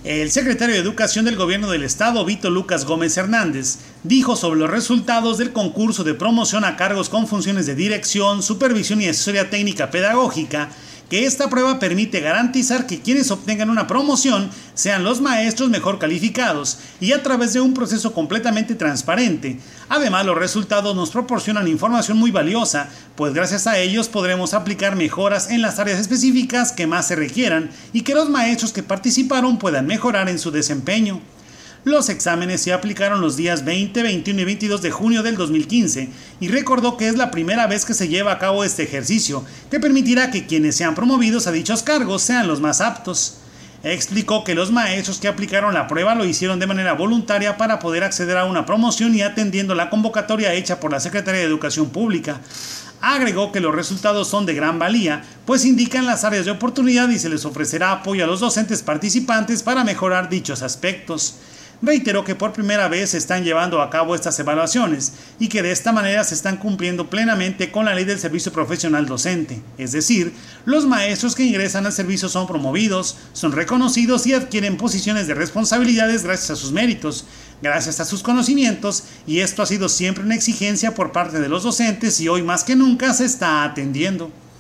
El secretario de Educación del Gobierno del Estado, Vito Lucas Gómez Hernández, dijo sobre los resultados del concurso de promoción a cargos con funciones de dirección, supervisión y asesoría técnica pedagógica, que esta prueba permite garantizar que quienes obtengan una promoción sean los maestros mejor calificados y a través de un proceso completamente transparente. Además, los resultados nos proporcionan información muy valiosa, pues gracias a ellos podremos aplicar mejoras en las áreas específicas que más se requieran y que los maestros que participaron puedan mejorar en su desempeño. Los exámenes se aplicaron los días 20, 21 y 22 de junio del 2015 y recordó que es la primera vez que se lleva a cabo este ejercicio, que permitirá que quienes sean promovidos a dichos cargos sean los más aptos. Explicó que los maestros que aplicaron la prueba lo hicieron de manera voluntaria para poder acceder a una promoción y atendiendo la convocatoria hecha por la Secretaría de Educación Pública. Agregó que los resultados son de gran valía, pues indican las áreas de oportunidad y se les ofrecerá apoyo a los docentes participantes para mejorar dichos aspectos. Reiteró que por primera vez se están llevando a cabo estas evaluaciones y que de esta manera se están cumpliendo plenamente con la ley del servicio profesional docente, es decir, los maestros que ingresan al servicio son promovidos, son reconocidos y adquieren posiciones de responsabilidades gracias a sus méritos, gracias a sus conocimientos, y esto ha sido siempre una exigencia por parte de los docentes y hoy más que nunca se está atendiendo.